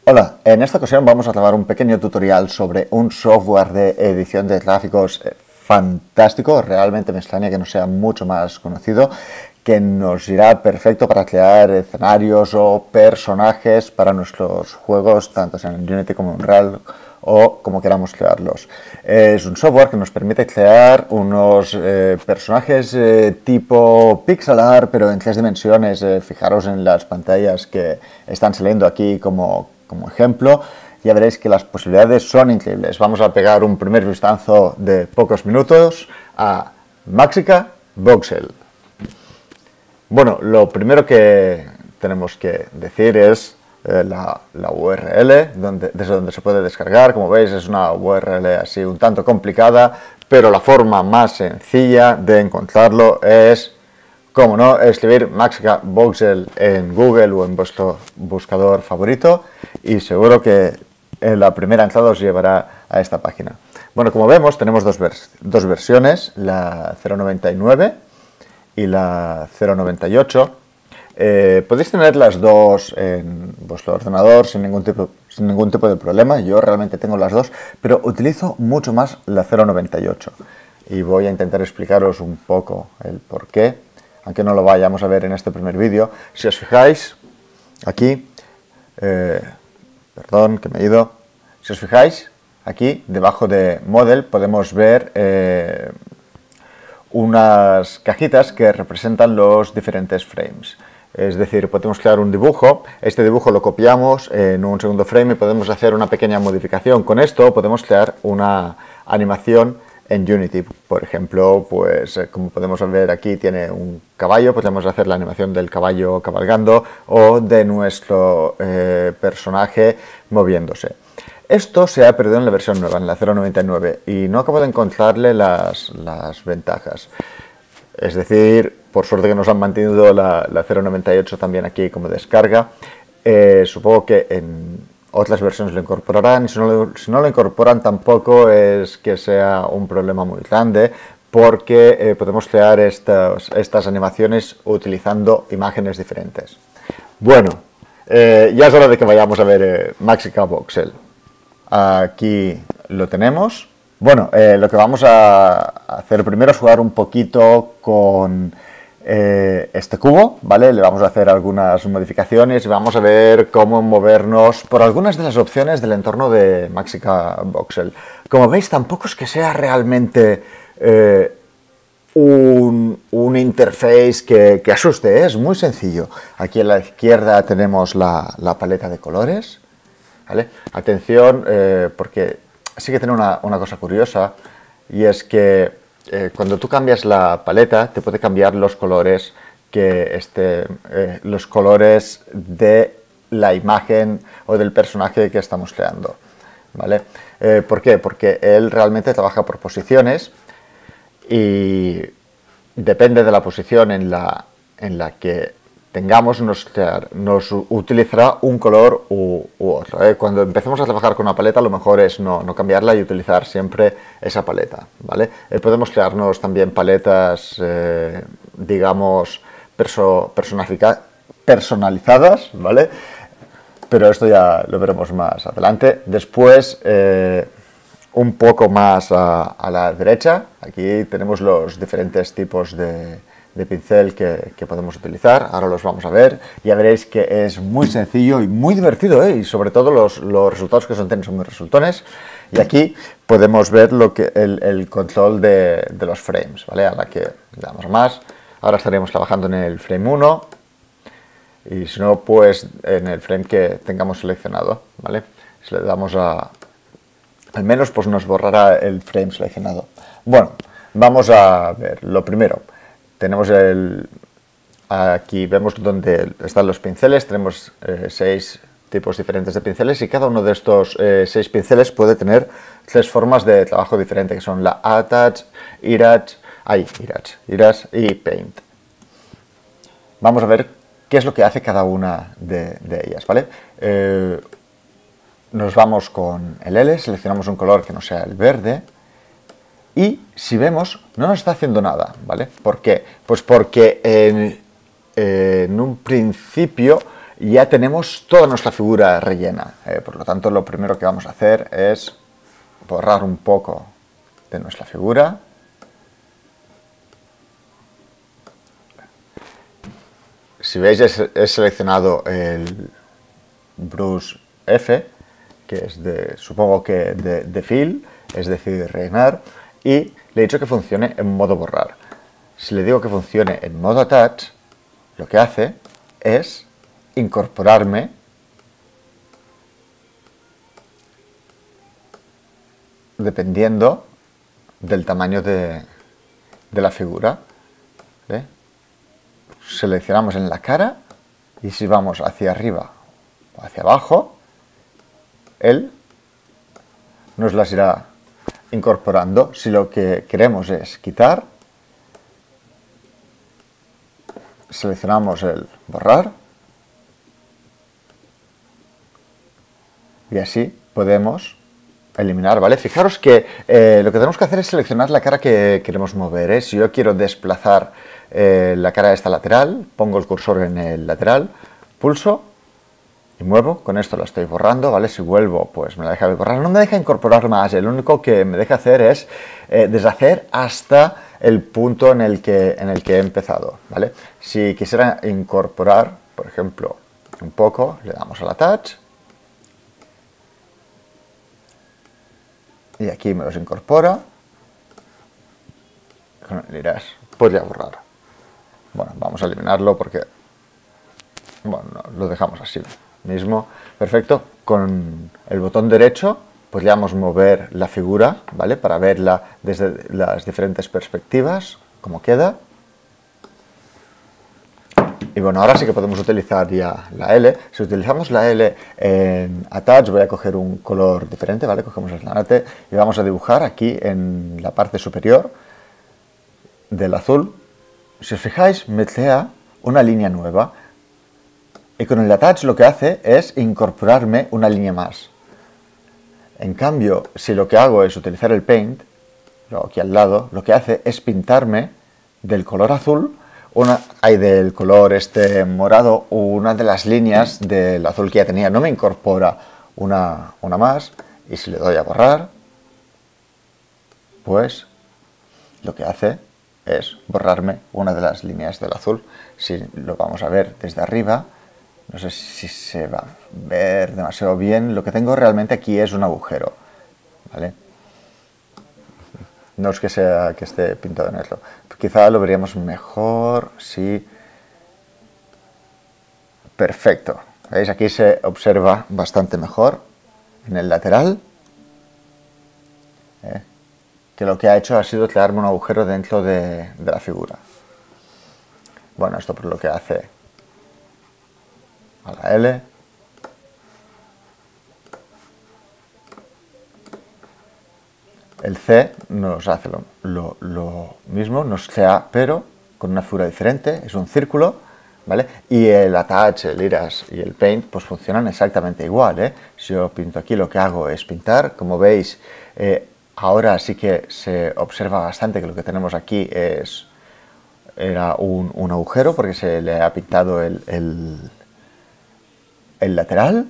Hola, en esta ocasión vamos a grabar un pequeño tutorial sobre un software de edición de gráficos fantástico. Realmente me extraña que no sea mucho más conocido, que nos irá perfecto para crear escenarios o personajes para nuestros juegos, tanto sean en Unity como en Unreal o como queramos crearlos. Es un software que nos permite crear unos personajes tipo pixel art, pero en 3 dimensiones. Fijaros en las pantallas que están saliendo aquí como ejemplo. Ya veréis que las posibilidades son increíbles. Vamos a pegar un primer vistazo de pocos minutos a Maxica Voxel. Bueno, lo primero que tenemos que decir es la URL desde donde se puede descargar. Como veis, es una URL así un tanto complicada, pero la forma más sencilla de encontrarlo es, como no, escribir Maxica Voxel en Google o en vuestro buscador favorito y seguro que en la primera entrada os llevará a esta página. Bueno, como vemos, tenemos dos versiones, la 0.99 y la 0.98. Podéis tener las dos en vuestro ordenador sin ningún tipo de problema. Yo realmente tengo las dos, pero utilizo mucho más la 0.98 y voy a intentar explicaros un poco el por qué, aunque no lo vayamos a ver en este primer vídeo. Si os fijáis aquí, perdón que me he ido, si os fijáis aquí debajo de Model podemos ver unas cajitas que representan los diferentes frames. Es decir, podemos crear un dibujo, este dibujo lo copiamos en un segundo frame y podemos hacer una pequeña modificación. Con esto podemos crear una animación en Unity. Por ejemplo, pues como podemos ver aquí tiene un caballo, podemos hacer la animación del caballo cabalgando o de nuestro personaje moviéndose. Esto se ha perdido en la versión nueva, en la 0.99, y no acabo de encontrarle las ventajas. Es decir, por suerte que nos han mantenido la 0.98 también aquí como descarga. Supongo que en otras versiones lo incorporarán, y si no lo incorporan tampoco es que sea un problema muy grande, porque podemos crear estas animaciones utilizando imágenes diferentes. Bueno, ya es hora de que vayamos a ver Maxica Voxel. Aquí lo tenemos. Bueno, lo que vamos a hacer primero es jugar un poquito con este cubo, ¿vale? Le vamos a hacer algunas modificaciones y vamos a ver cómo movernos por algunas de las opciones del entorno de Maxica Voxel. Como veis, tampoco es que sea realmente un interface que asuste, es muy sencillo. Aquí a la izquierda tenemos la paleta de colores, ¿vale? Atención, porque sí que tiene una cosa curiosa, y es que cuando tú cambias la paleta te puede cambiar los colores los colores de la imagen o del personaje que estamos creando, ¿vale? ¿Por qué? Porque él realmente trabaja por posiciones y depende de la posición en la que tengamos, nos utilizará un color u otro. Cuando empecemos a trabajar con una paleta, lo mejor es no cambiarla y utilizar siempre esa paleta, ¿vale? Podemos crearnos también paletas, digamos, personalizadas, ¿vale? Pero esto ya lo veremos más adelante. Después, un poco más a la derecha, aquí tenemos los diferentes tipos de pincel que podemos utilizar. Ahora los vamos a ver. Ya veréis que es muy sencillo y muy divertido, y sobre todo los resultados que son muy resultones. Y aquí podemos ver el control de los frames, ¿vale? A la que le damos más. Ahora estaríamos trabajando en el frame 1 y si no, pues en el frame que tengamos seleccionado, ¿vale? Si le damos al menos, pues nos borrará el frame seleccionado. Bueno, vamos a ver lo primero. Tenemos aquí vemos donde están los pinceles. Tenemos 6 tipos diferentes de pinceles y cada uno de estos 6 pinceles puede tener 3 formas de trabajo diferentes, que son la Attach, Erase y Paint. Vamos a ver qué es lo que hace cada una de ellas, ¿vale? Nos vamos con el L, seleccionamos un color que no sea el verde. Y si vemos, no nos está haciendo nada, ¿vale? ¿Por qué? Pues porque en un principio y ya tenemos toda nuestra figura rellena. Por lo tanto, lo primero que vamos a hacer es borrar un poco de nuestra figura. Si veis, he seleccionado el Brush F, que es supongo que de fill, es decir, rellenar, y le he dicho que funcione en modo borrar. Si le digo que funcione en modo attach, lo que hace es incorporarme dependiendo del tamaño de la figura. ¿Ve? Seleccionamos en la cara y si vamos hacia arriba o hacia abajo, él nos las irá incorporando. Si lo que queremos es quitar, seleccionamos el borrar y así podemos eliminar, ¿vale? Fijaros que lo que tenemos que hacer es seleccionar la cara que queremos mover, ¿eh? Si yo quiero desplazar la cara esta lateral, pongo el cursor en el lateral, pulso y muevo. Con esto la estoy borrando, ¿vale? Si vuelvo, pues me la deja de borrar. No me deja incorporar más, lo único que me deja hacer es deshacer hasta el punto en el que he empezado, ¿vale? Si quisiera incorporar, por ejemplo, un poco, le damos al attach y aquí me los incorpora. Dirás, podría borrar. Bueno, vamos a eliminarlo porque, bueno, lo dejamos así mismo. Perfecto. Con el botón derecho podríamos mover la figura, ¿vale? Para verla desde las diferentes perspectivas, como queda. Y bueno, ahora sí que podemos utilizar ya la L. Si utilizamos la L en Attach, voy a coger un color diferente, ¿vale? Cogemos el granate y vamos a dibujar aquí en la parte superior del azul. Si os fijáis, me crea una línea nueva. Y con el Attach lo que hace es incorporarme una línea más. En cambio, si lo que hago es utilizar el Paint, aquí al lado, lo que hace es pintarme del color azul, del color este morado, una de las líneas del azul que ya tenía. No me incorpora una más. Y si le doy a borrar, pues lo que hace es borrarme una de las líneas del azul. Si lo vamos a ver desde arriba, no sé si se va a ver demasiado bien. Lo que tengo realmente aquí es un agujero, ¿vale? No es que sea que esté pintado en esto. Quizá lo veríamos mejor si... Perfecto. ¿Veis? Aquí se observa bastante mejor en el lateral. Que lo que ha hecho ha sido crearme un agujero dentro de la figura. Bueno, esto por lo que hace a la L. El C nos hace lo mismo, nos crea, pero con una figura diferente, es un círculo, ¿vale? Y el Attach, el Iras y el Paint pues funcionan exactamente igual, ¿eh? Si yo pinto aquí, lo que hago es pintar. Como veis, ahora sí que se observa bastante que lo que tenemos aquí era un agujero porque se le ha pintado el lateral.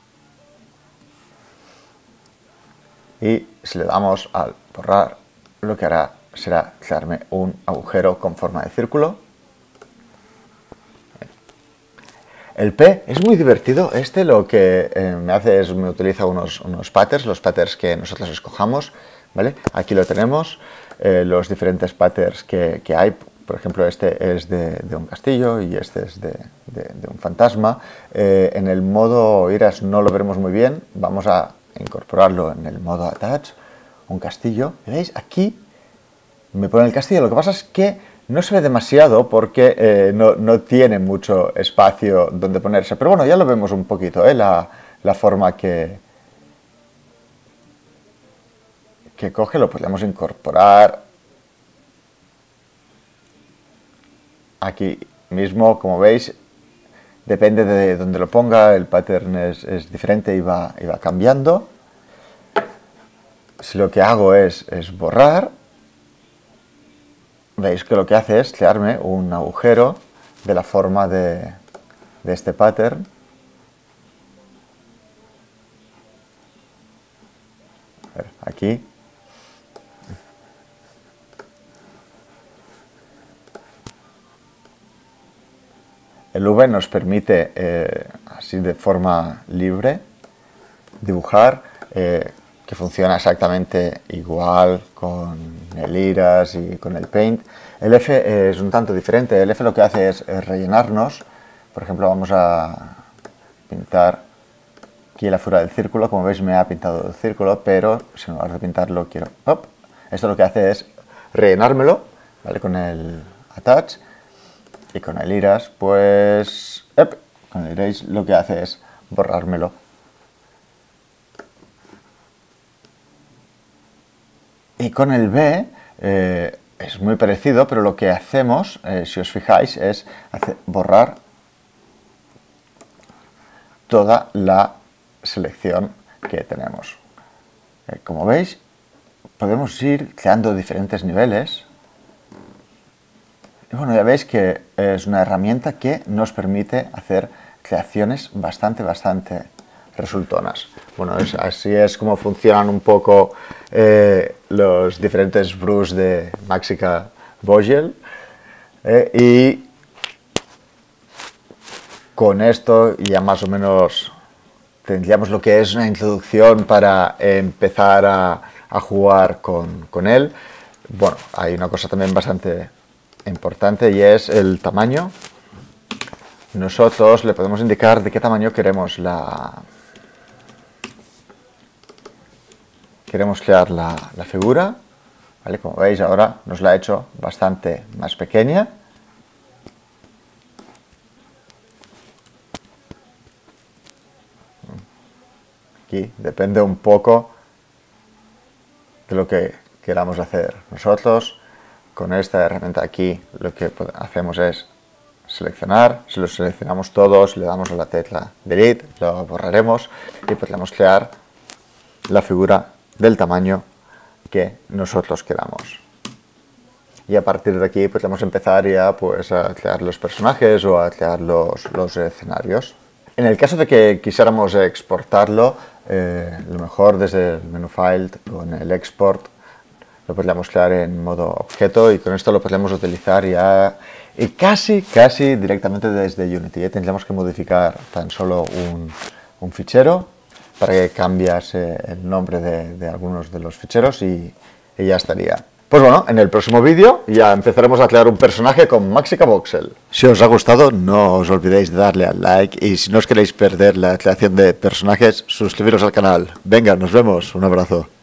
Y si le damos al borrar, lo que hará será crearme un agujero con forma de círculo. El P es muy divertido. Lo que me hace es me utiliza unos patterns, los patterns que nosotros escojamos, ¿vale? Aquí lo tenemos, los diferentes patterns que hay. Por ejemplo, este es de un castillo y este es de un fantasma. En el modo Iras no lo veremos muy bien. Vamos a incorporarlo en el modo Attach, un castillo. ¿Veis? Aquí me pone el castillo. Lo que pasa es que no se ve demasiado porque no tiene mucho espacio donde ponerse. Pero bueno, ya lo vemos un poquito, la forma que coge. Lo podemos incorporar aquí mismo, como veis. Depende de donde lo ponga, el pattern es diferente y va cambiando. Si lo que hago es borrar, veis que lo que hace es crearme un agujero de la forma de este pattern, aquí. El V nos permite, así de forma libre, dibujar, que funciona exactamente igual con el Iras y con el Paint. El F es un tanto diferente. El F lo que hace es rellenarnos. Por ejemplo, vamos a pintar aquí la figura del círculo. Como veis, me ha pintado el círculo, pero si en lugar de pintarlo quiero... ¡op! Esto lo que hace es rellenármelo, ¿vale? Con el Attach. Y con el Iras, pues, con el Erase lo que hace es borrármelo. Y con el B es muy parecido, pero lo que hacemos, si os fijáis, es borrar toda la selección que tenemos. Como veis, podemos ir creando diferentes niveles. Y bueno, ya veis que es una herramienta que nos permite hacer creaciones bastante resultonas. Bueno, así es como funcionan un poco los diferentes brews de Maxica Vogel. Y con esto ya más o menos tendríamos lo que es una introducción para empezar a jugar con él. Bueno, hay una cosa también bastante importante y es el tamaño. Nosotros le podemos indicar de qué tamaño queremos crear la figura, ¿vale? Como veis ahora nos la ha hecho bastante más pequeña. Aquí depende un poco de lo que queramos hacer nosotros. Con esta herramienta aquí lo que hacemos es seleccionar. Si lo seleccionamos todos, le damos a la tecla Delete, lo borraremos y podremos crear la figura del tamaño que nosotros queramos. Y a partir de aquí podemos empezar ya pues, a crear los personajes o a crear los escenarios. En el caso de que quisiéramos exportarlo, lo mejor desde el menú File con el Export lo podríamos crear en modo objeto y con esto lo podríamos utilizar ya y casi directamente desde Unity. Tendríamos que modificar tan solo un fichero para que cambiase el nombre de algunos de los ficheros y ya estaría. Pues bueno, en el próximo vídeo ya empezaremos a crear un personaje con Maxica Voxel. Si os ha gustado, no os olvidéis de darle al like y si no os queréis perder la creación de personajes, suscribiros al canal. Venga, nos vemos, un abrazo.